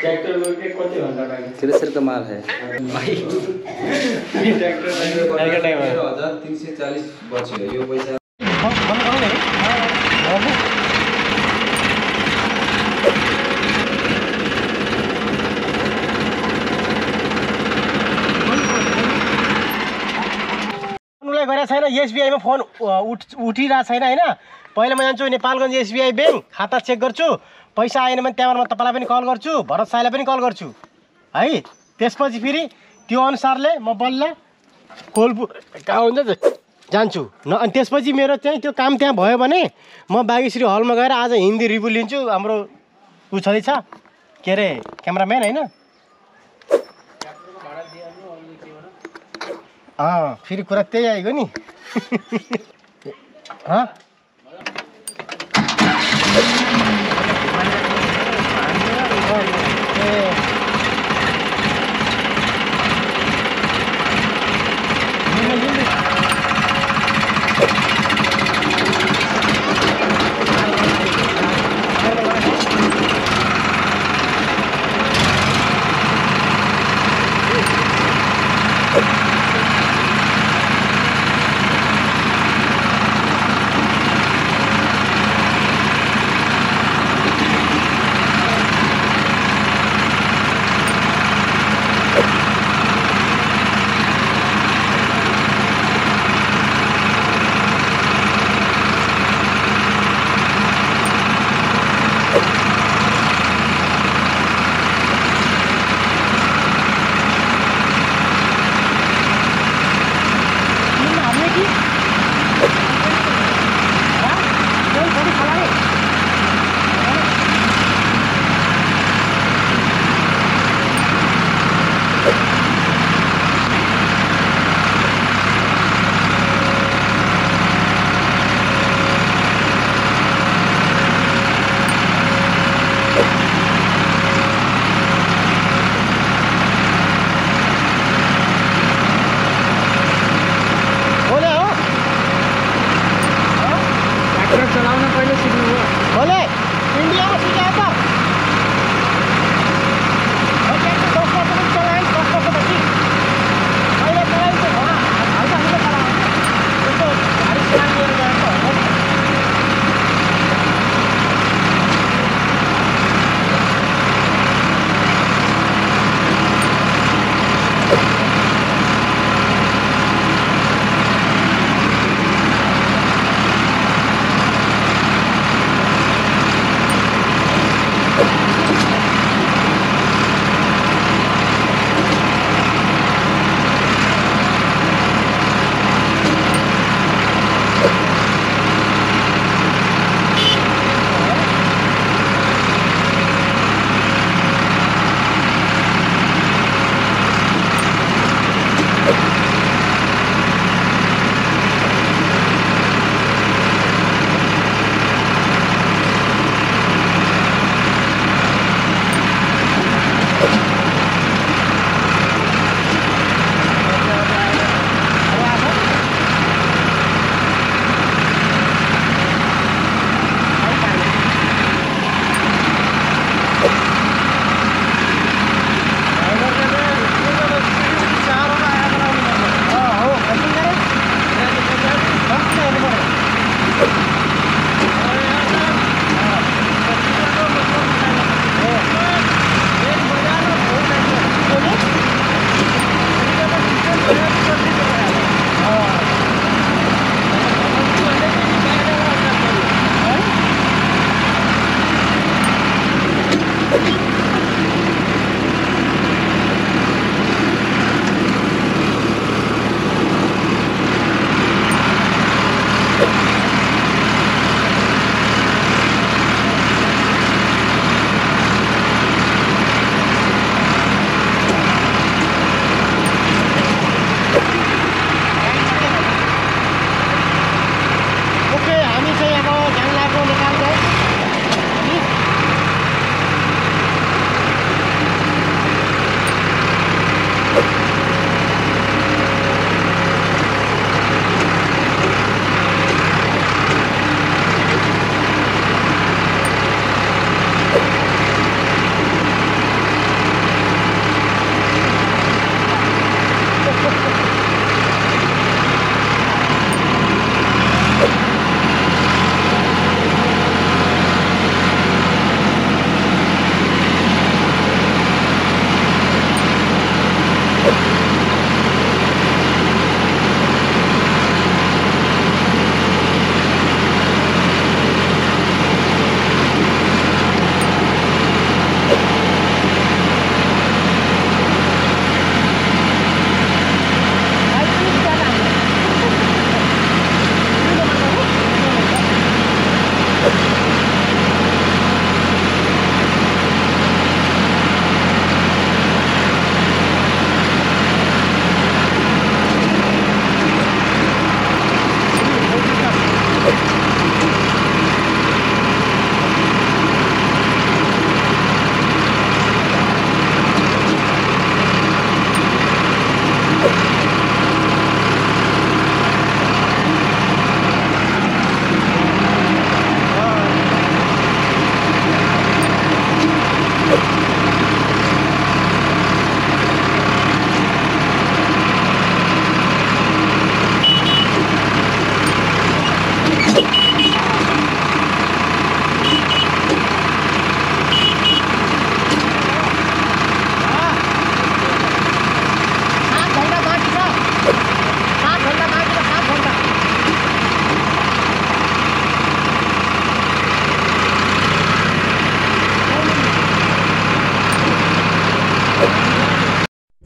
Tractor के कति घंटा लाग्यो थ्रेसर का माल है भाई ट्रैक्टर का टाइम 1340 बच्यो यो पैसा गरेको छैन एसबीआईमा फोन उठिरहेको छैन हैन पहिले म जान्छु नेपालगञ्ज एसबीआई बैंक खाता चेक गर्छु पैसा आएन भने त्यहाँबाट म तपाईलाई पनि कल गर्छु भरत साईलाई पनि कल गर्छु है त्यसपछि फेरि त्यो अनुसारले म बल्ल कोलपुर कहाँ हुन्छ जान्छु अनि त्यसपछि मेरो चाहिँ त्यो काम त्यहाँ भयो भने म बागेश्री हलमा गएर आज हिन्दी रिभ्यू लिन्छु हाम्रो उ छँदैछ के अरे क्यामेराम्यान हैन फेरि कुरा त्यही आइगयो नि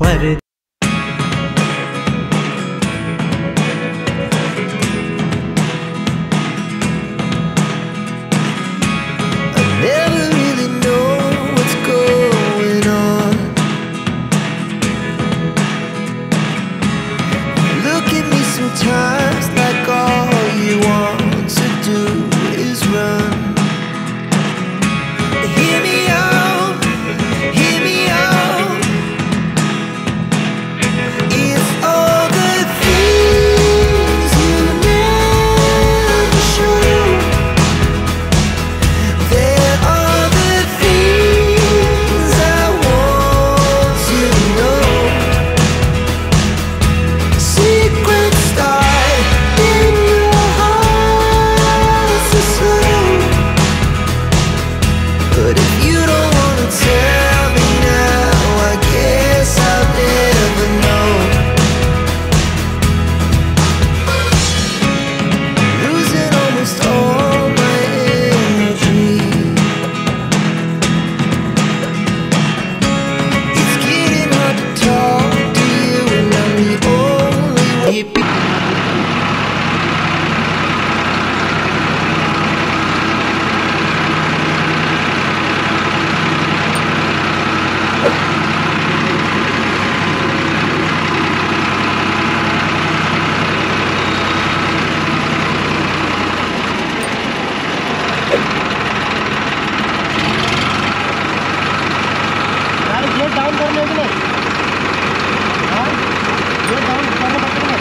never really know what's going on. Look at me sometimes like all you want to do is run. Hear me out, hear me out. If all the things you never show, there are the things I want to know. Secrets die in your heart so slow. But if you don't wanna tell me now, I guess I'll never know. Losing almost all my energy. It's getting hard to talk to you, and I'm the only way. गाड़ी get down करने के लिए हाँ get down करने पड़ते हैं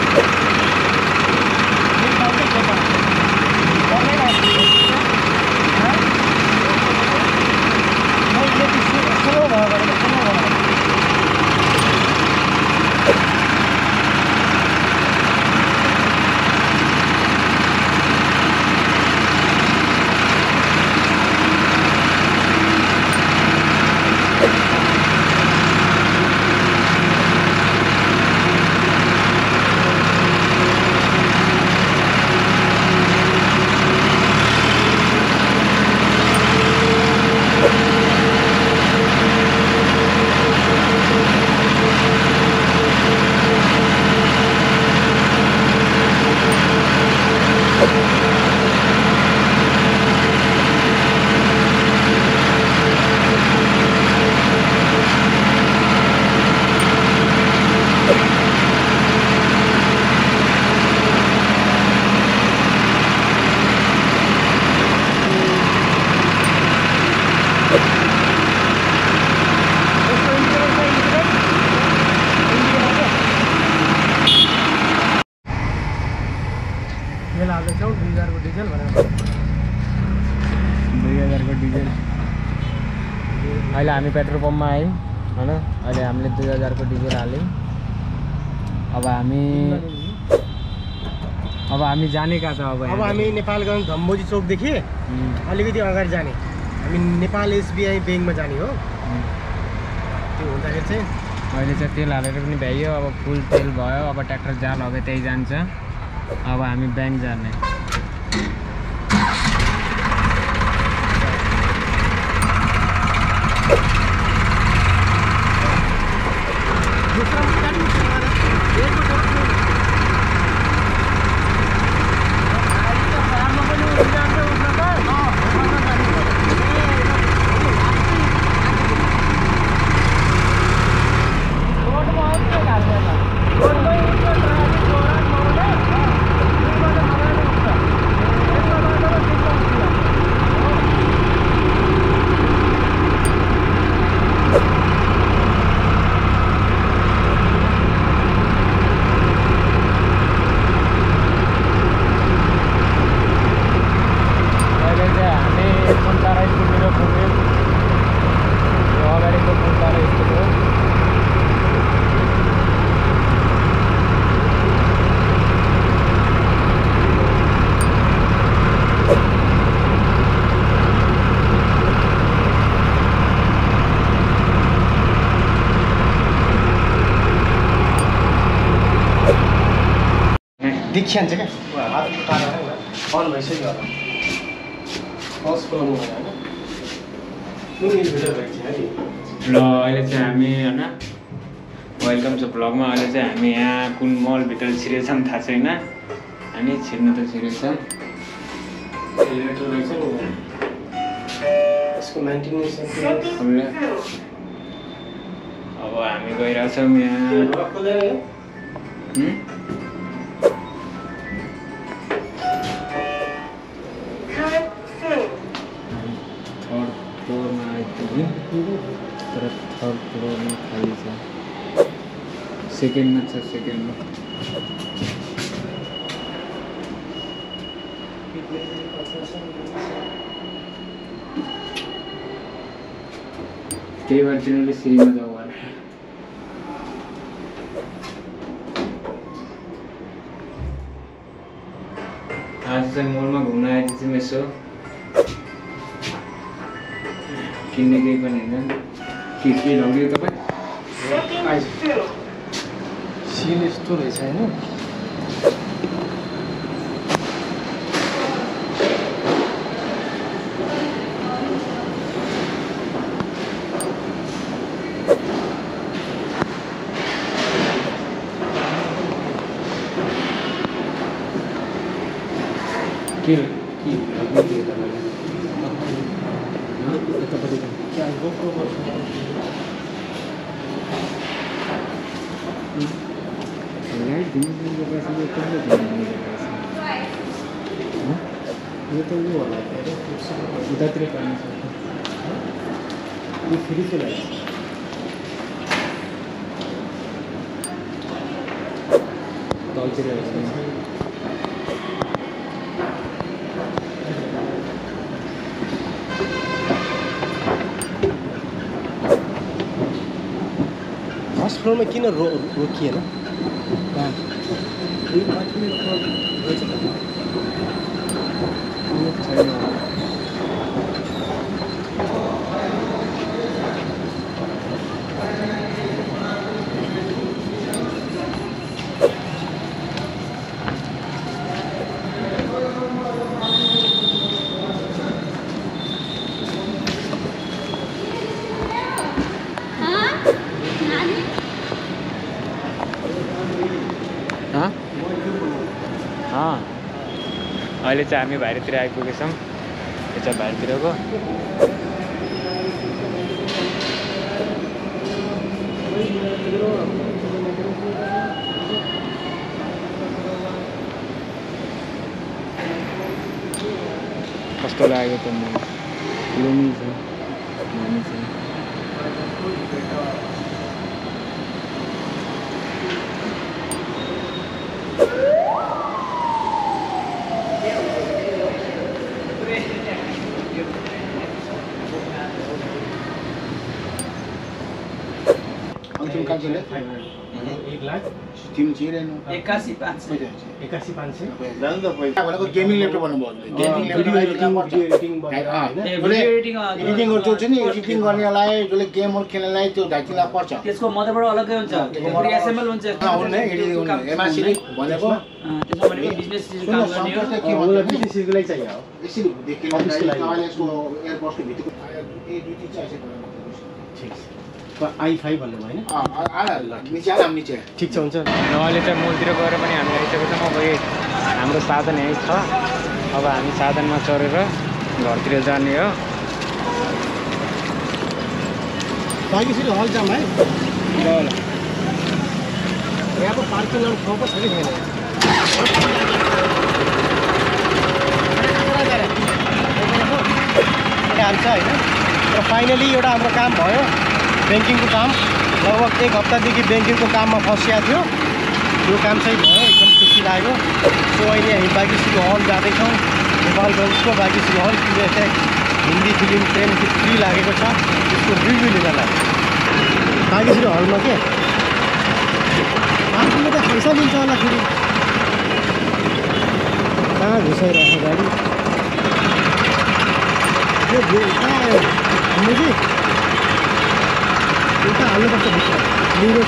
get down करने पड़ते हैं हाँ नहीं ये स्लो होगा स्लो होगा तेल हाल्दैछौँ 2000 को डिजल भनेर 2000 को डिजल अहिले हामी पेट्रोल पम्पमा आयौँ हैन अहिले हामीले 2000 को डिजल हाल्यौँ अब हामी जाने कहाँ छ अब हामी नेपालगञ्ज धम्बोजी चौकदेखि अलिकति अगाडि जाने हामी नेपाल एसबीआई ब्याङ्कमा जाने हो त्यो हुँदाखेरि चाहिँ अहिले चाहिँ तेल हालेर पनि भ्याइयो अब फुल तेल भयो अब ट्र्याक्टर जहाँ लग्यो त्यही जान्छ अब हामी ब्याङ्क जाने देखिहाल्छ क्या हात उठाएर अन भइसक्यो होला पज गर्नु होइन कुन इन्भर्टर भइन्छ है ल अहिले चाहिँ हामी हैन वेलकम छ ब्लगमा। अहिले चाहिँ हामी यहाँ कुन मलभित्र छिरेको छौँ थाहा छैन, हामी छिर्नु त छिरेको छौँ। एलिभेटर रहेछ नि यसको मेन्टेनेन्स अब हामी गइरहेछौँ यहाँ। थर्ड फ्लोरमा आइपुग्यौँ, तर थर्ड फ्लोरमा खाली छ। सेकेन्डमा छ, सेकेन्डमा। त्यही भएर तिनीहरूले सिँढीमा जाऊ भने आज चाहिँ मलमा घुम्न आएको थियौँ। यसो किन्ने केही पनि होइन। के लग्यो तपाईँ? सिल यस्तो रहेछ होइन। के यो त ऊ होला उतातिर पानी छ। यो फेरिको लागि तलतिर फर्स्ट फ्लोरमा किन रोकिएन? छैन। अहिले चाहिँ हामी बाहिरतिर आइपुगेछौँ। यो चाहिँ बाहिरतिरको कस्तो लाग्यो त? लुमी छ, नानी छ। तिमी चिरेन 81,500 भनेको गेमिङ ल्यापटप भन्नुभयो। गेमिङ एडिटिङ गर्छ नि, एडिटिङ गर्नेलाई जसले गेमहरू खेल्नेलाई त्यो 2.5 लाख पर्छ। त्यसको मदरबोर्ड अलग्गै हुन्छ, एसएमएल हुन्छ। एडिटिङ एमआरसीले भनेको त्यसमा भनेको बिजनेस काम गर्ने हो। के भन्छ बिटिसीको लागि चाहियो हो। यसरी देखिन तपाईँले यसको एयरपोर्टको भित्रको ए दुई चाहिँ ठीक छ। i5 भन्नु भयो हैन? निचे ठिक छ, हुन्छ। अहिले चाहिँ मलतिर गएर पनि हामी आइसकेको छौँ। अब हाम्रो साधन यही छ। अब हामी साधनमा चढेर घरतिर जाने हो। बागेश्वरी हल जाम है। ल यहाँको पार्किङ गर्नु ठाउँ पो छ कि छैन? हाल्छ होइन। र फाइनली एउटा हाम्रो काम भयो, ब्याङ्किङको काम। लगभग 1 हप्तादेखि ब्याङ्किङको काममा फसिएको थियो। यो काम चाहिँ भयो, एकदम खुसी लाग्यो। सो अहिले हामी बागेश्वरी हल जाँदैछौँ। नेपालगञ्जको Bageshwari hall Hindi film train 3 लागेको छ, त्यसको रिभ्यू लिनलाई बागेश्वरी हलमा के पार्किङमा त पैसा लिन्छ होला फेरि। कहाँ घुसाइरहेको गाडी यो कहाँ आयो मुजी? उता हाल्नुपर्छ भित्र। मेरो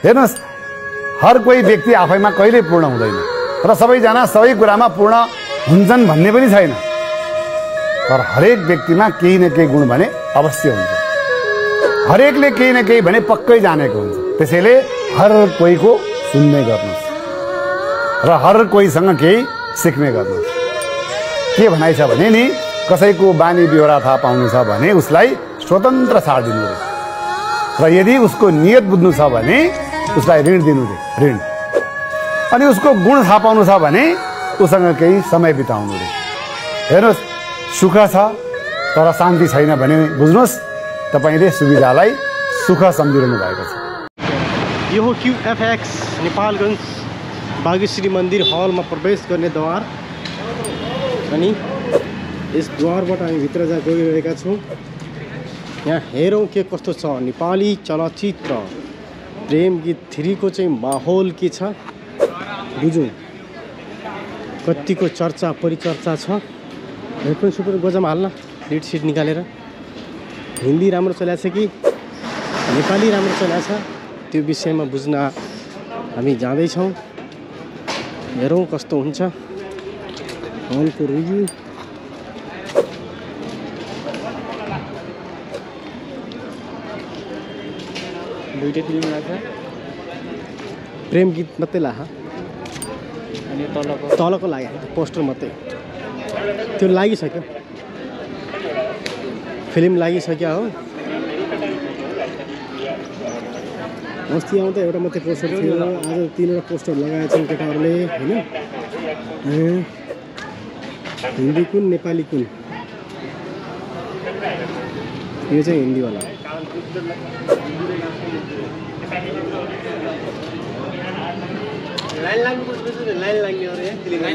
हेर्नुहोस्, हर कोही व्यक्ति आफैमा कहिले पूर्ण हुँदैन र सबैजना सबै कुरामा पूर्ण हुन्छन् भन्ने पनि छैन। तर हरेक व्यक्तिमा केही न केही गुण भने अवश्य हुन्छ। हरेकले केही न केही भने पक्कै जानेको हुन्छ। त्यसैले हर कोहीको सुन्ने गर्नुहोस् र हर कोहीसँग केही सिक्ने गर्नुहोस्। के भनाइ छ भने नि, कसैको बानी बेहोरा थाहा पाउनु छ भने उसलाई स्वतन्त्र छाडिदिनु रे, र यदि उसको नियत बुझ्नु छ भने उसलाई ऋण दिनु रे, ऋण। अनि उसको गुण थाहा पाउनु छ भने उसँग केही समय बिताउनु रे। हेर्नुहोस्, सुख छ तर शान्ति छैन भने बुझ्नुहोस् तपाईँले सुविधालाई सुख सम्झिरहनु भएको छ। यो हो QFX नेपालगञ्ज बागेश्वरी मन्दिर हलमा प्रवेश गर्ने द्वार। अनि यस द्वारबाट हामी भित्र गइरहेका छौँ। यहाँ हेरौँ के कस्तो छ। नेपाली चलचित्र प्रेम गीत 3 को चाहिँ माहौल के छ बुझौँ। कतिको चर्चा परिचर्चा छ। हेडफोन सुपर गोजामा हाल्न, लिड सिट निकालेर। हिन्दी राम्रो चलेको छ कि नेपाली राम्रो चलेको छ त्यो विषयमा बुझ्न हामी जाँदैछौँ। हेरौँ कस्तो हुन्छ हलको रिभ्यू। दुईटै फिल्म लाग्छ। प्रेम गीत मात्रै लाख अनि तलको लाग्यो पोस्टर मात्रै। त्यो लागिसक्यो, फिल्म लागिसक्यो हो। अस्ति आउँदा एउटा मात्रै पोस्टर थियो, आज 3वटा पोस्टर लगाएका छन् केटाहरूले होइन। हिन्दी कुन नेपाली कुन? यो चाहिँ हिन्दीवाला। लाइन लाग्नु पर्छ, लाइन लाग्ने अरे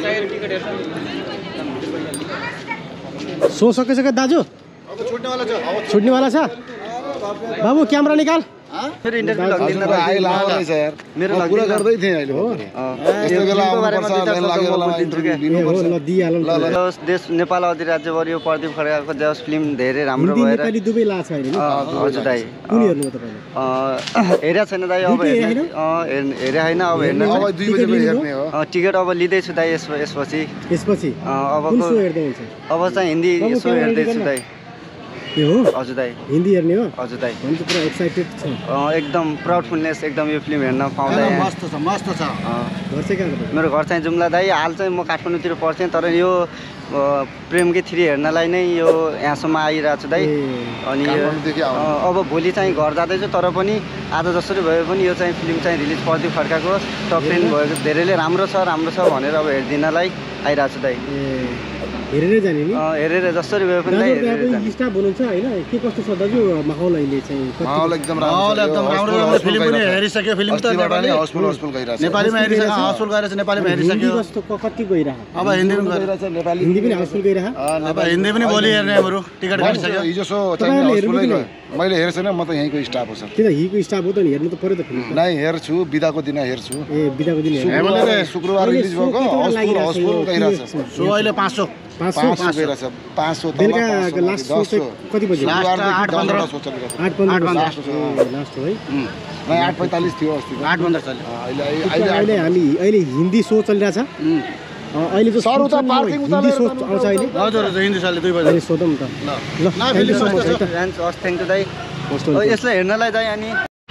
सो सकेछ क्या दाजु? छुट्नेवाला छ बाबु। क्यामेरा निकाल। मेरो इन्टरभ्यू लाग्दिन र आइ लाओ रहेछ यार। मेरो कुरा गर्दै थिए अहिले हो। यस्तो बेला आउनुपर्छ, लाइन लागेको बेलामा इन्टरभ्यू दिनुपर्छ। ल दिइहालौँ। देश नेपाल अधिराज्यभरि यो प्रदीप खड्काको देश फिल्म धेरै राम्रो हिन्दी भएर नेपाली दुवै लाछ हैन? हजुर दाइ। कुन हेर्नु हो तपाईले? हेरेको छैन दाइ, अब हेर्ने हेरे हैन, अब हेर्नु अब 2 बजे पनि हेर्ने हो। टिकट अब लिँदैछु दाइ यसपछि। कुन सो हेर्दै हुन्छ? अब चाहिँ हिन्दी सो हेर्दैछु दाइ। ए हो हजुर दाइ। हिन्दी हेर्ने हो? हजुर दाइ। हुन्छ, पुरा एक्साइटेड छ। एकदम प्राउडफुलनेस एकदम यो फिल्म हेर्न पाउँदा। मस्त छ, मस्त छ। घर चाहिँ कहाँ हो? मेरो घर चाहिँ जुम्ला दाइ। हाल चाहिँ म काठमाडौँतिर पढ्थेँ, तर यो प्रेम गीत 3 हेर्नलाई नै यो यहाँसम्म आइरहेको छु दाइ। अनि अब भोलि चाहिँ घर जाँदैछु, तर पनि आज जसरी भए पनि यो चाहिँ फिल्म चाहिँ रिलिज प्रदीप खड्काको टप 10 भएको धेरैले राम्रो छ भनेर अब हेरिदिनलाई आइरहेको छु दाइ। हेरेरै जाने नि? हेरेर जसरी भए पनि दाइ हेरेर जाने। स्टाफ हुनुहुन्छ हैन? के कस्तो छ दाजु माहौल अहिले चाहिँ? माहौल एकदम राम्रो। फिल्म पनि हेरिसक्यो। फिल्म त नेपाली हाउसफुल गइरहेछ। नेपालीमा हेरिसक्यो, हाउसफुल गइरहेछ। नेपालीमा हेरिसक्यो। कस्तो कति गइरहेछ? अब हिन्दी पनि गइरहेछ, नेपाली हिन्दी पनि हाउसफुल गइरहेछ। अब हिन्दी पनि भोलि हेर्ने हाम्रो टिकट काटिसक्यो। हिजो सो चाहिँ हाउसफुलै गयो। मैले हेरेको छैन, म त यहीँको स्टाफ हो सर। किन हिजो स्टाफ हो त नि, हेर्नु त पर्यो त फिल्म। नै हेर्छु, बिदाको दिन हेर्छु। ए बिदाको दिन शुक्रबार रिलिज भएको हाउसफुल गइरहेछ। सो अहिले 500 गइरहेछ। 500 बेलुका लास्ट सो चाहिँ कति बजे? लास्ट 8:15 लास्ट हो है। नै 8:45 थियो अस्ति। 8:15 चल्यो। अहिले हिन्दी सो चलिरहेछ। अहिले जो सर उता पार्किङ उता हिन्दी सो आउँछ अहिले। हजुर हिन्दी चल्यो 2 बजे। अहिले सोधौँ त। ल अहिले सोधौँ है त। थ्याङ्क यू दाइ यसलाई हेर्नलाई दाइ। अनि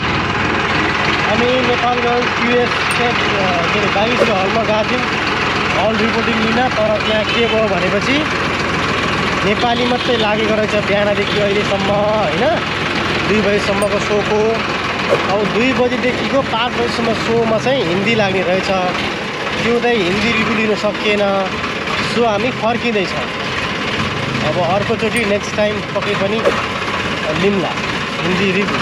नेपालगञ्ज QS के अरे बागेश्वरी हलमा गएको थियौँ हल रिपोर्टिङ लिन। तर त्यहाँ के भयो भनेपछि नेपाली मात्रै लागेको रहेछ बिहानदेखि अहिलेसम्म होइन। 2 बजीसम्मको सोको अब 2 बजीदेखिको 5 बजीसम्म सोमा चाहिँ हिन्दी लाग्ने रहेछ। त्यो चाहिँ हिन्दी रिभ्यू लिन सकिएन। सो हामी फर्किँदैछौँ। अब अर्कोचोटि नेक्स्ट टाइम पक्कै पनि लिम्ला हिन्दी रिभ्यू।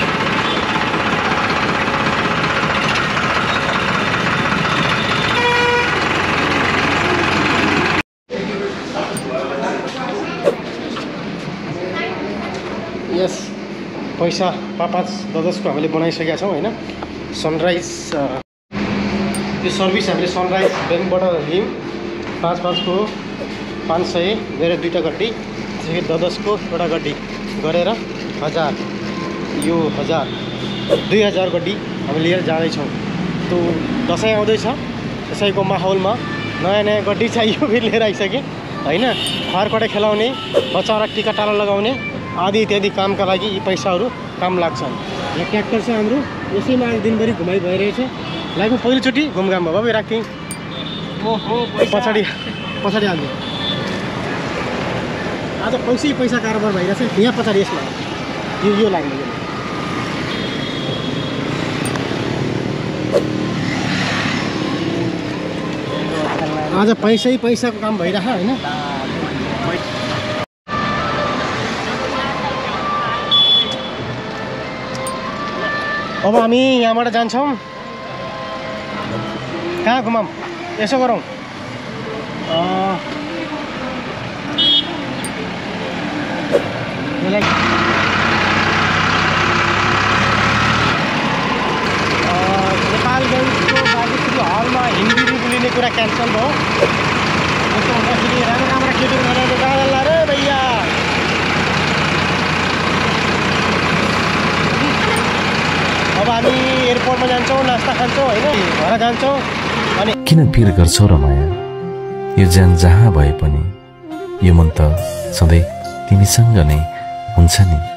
यस पैसा 5-10को हामीले बनाइसकेका छौँ होइन। सनराइज यो सर्भिस हामीले सनराइज ब्याङ्कबाट लियौँ। 5-5को 500 मेरो 2टा गड्डी, 10-10को एउटा गड्डी गरेर 1000। यो 1000 2000 गड्डी हामी लिएर जाँदैछौँ। त्यो दसैँ आउँदैछ, दसैँको माहौलमा नयाँ नयाँ गड्डी चाहियो फेरि लिएर आइसकेँ होइन। खरकटे खेलाउने, बच्चाहरूलाई टिका टाला लगाउने आदि इत्यादि कामका लागि यी पैसाहरू काम लाग्छन्। यहाँ ट्र्याक्टर छ हाम्रो, यसैमा आज दिनभरि घुमाइ भइरहेछ। लाइफमा पहिलोचोटि घुमघाम भयो। बाबु राख्थेँ पछाडि हाल्थेँ। आज पैसा कारोबार भइरहेछ यहाँ पछाडि यसमा यो लाग्ने। आज पैसाको काम भइरह होइन। अब हामी यहाँबाट जान्छौँ। कहाँ घुमाऊँ? यसो गरौँ, नेपालगञ्जको बाबुश्री हलमा हिन्दी बोलिने कुरा क्यान्सल भयो। यस्तो हुँदाखेरि राम्रो राम्रो केटीहरू गाडा रे भैया। अब हामी एयरपोर्टमा जान्छौँ, नास्ता खान्छौँ होइन, घर जान्छौँ। अनि किन पिर गर्छौ र माया? यो ज्यान जहाँ भए पनि यो मन त सधैँ तिमीसँग नै हुन्छ नि।